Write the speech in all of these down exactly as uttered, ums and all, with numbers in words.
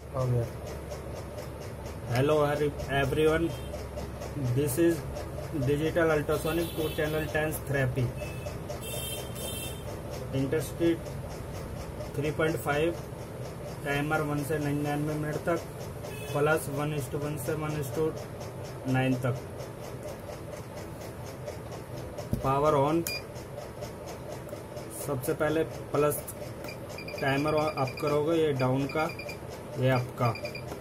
हो गया। Hello everyone, this is digital ultrasonic two channel TENS therapy intensity three point five, timer one से निन्यानवे minute तक, plus one is to one से one is to two तक। Power on. सबसे पहले plus timer up करोगे, ये down का, ये अप का।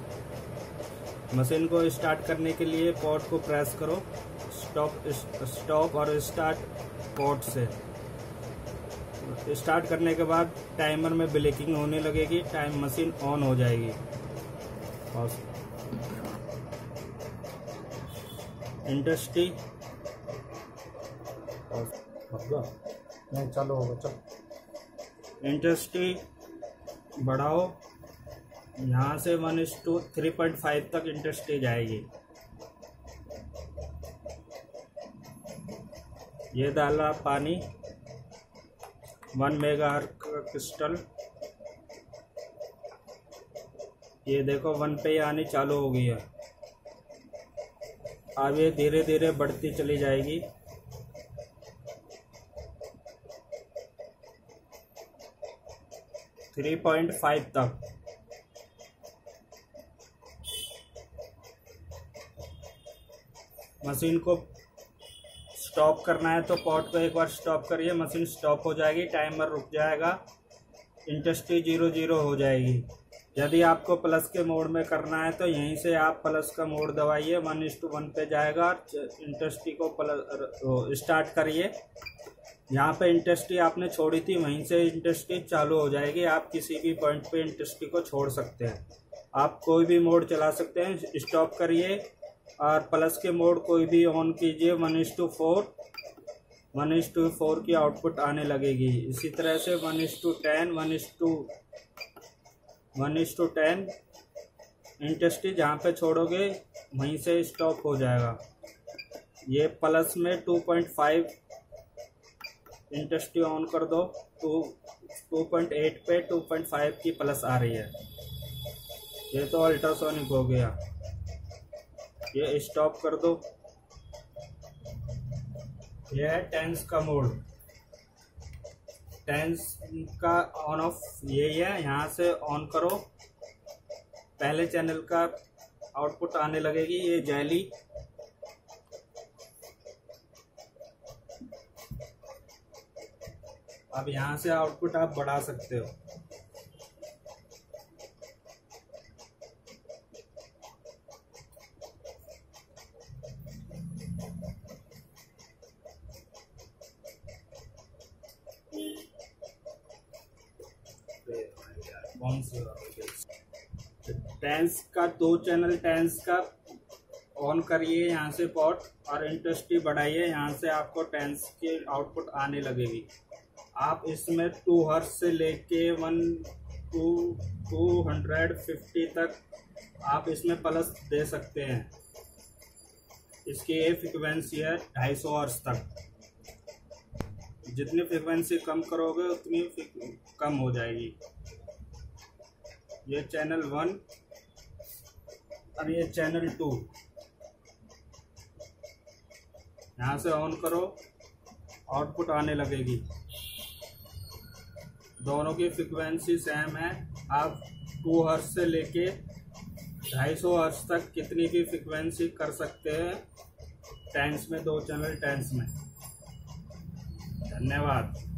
मशीन को स्टार्ट करने के लिए पॉट को प्रेस करो, स्टॉप स्टॉप और स्टार्ट पॉट से। स्टार्ट करने के बाद टाइमर में ब्लिंकिंग होने लगेगी, टाइम मशीन ऑन हो जाएगी। और इंडस्ट्री नहीं चालू होगा। चल इंडस्ट्री बढ़ाओ, यहाँ से one is to three point five तक इंडस्ट्री जाएगी। ये डाला पानी, वन मेगाहर्ट्ज का क्रिस्टल। ये देखो वन पे आनी चालू हो गई है। अब ये धीरे धीरे बढ़ती चली जाएगी। थ्री पॉइंट फाइव तक। मशीन को स्टॉप करना है तो पॉट को एक बार स्टॉप करिए, मशीन स्टॉप हो जाएगी, टाइमर रुक जाएगा, इंडस्ट्री जीरो जीरो हो जाएगी। यदि आपको प्लस के मोड में करना है तो यहीं से आप प्लस का मोड दबाइए, वन इस टू वन पे जाएगा। इंडस्ट्री को प्लस स्टार्ट करिए, यहाँ पे इंडस्ट्री आपने छोड़ी थी वहीं से इंडस्ट्री चालू हो जाएगी। आप किसी भी पॉइंट पे इंडस्ट्री को छोड़ सकते हैं, आप कोई भी मोड चला सकते हैं। स्टॉप करिए और प्लस के मोड कोई भी ऑन कीजिए, one is to four one is to four की आउटपुट आने लगेगी। इसी तरह से one is to ten one is to one is to ten intensity जहाँ पे छोड़ोगे वहीं से स्टॉप हो जाएगा। ये प्लस में two point five intensity on कर दो, टू टू पॉइंट एट पे टू पॉइंट फाइव की प्लस आ रही है। ये तो अल्ट्रासोनिक हो गया। ये स्टॉप कर दो। यह है टेंस का मोड। टेंस का ऑन ऑफ यही है, यहाँ से ऑन करो, पहले चैनल का आउटपुट आने लगेगी। ये जैली अब यहाँ से आउटपुट आप बढ़ा सकते हो। टेंस का दो चैनल टेंस का ऑन करिए यहाँ से पॉट, और इंडस्ट्री बढ़ाइए, यहाँ से आपको टेंस की आउटपुट आने लगेगी। आप इसमें टू हर्ट्ज से लेके one to two hundred fifty तक आप इसमें प्लस दे सकते हैं। इसकी ये फ्रिक्वेंसी है ढाई सौ हर्ट्ज तक। जितनी फ्रिक्वेंसी कम करोगे उतनी कम हो जाएगी। ये चैनल वन और ये चैनल टू, यहाँ से ऑन करो, आउटपुट आने लगेगी। दोनों की फ्रिक्वेंसी सेम है। आप टू हर्ट्ज से लेके ढाई सौ हर्ट्ज तक कितनी भी फ्रिक्वेंसी कर सकते हैं टेंस में, दो चैनल टेंस में। धन्यवाद।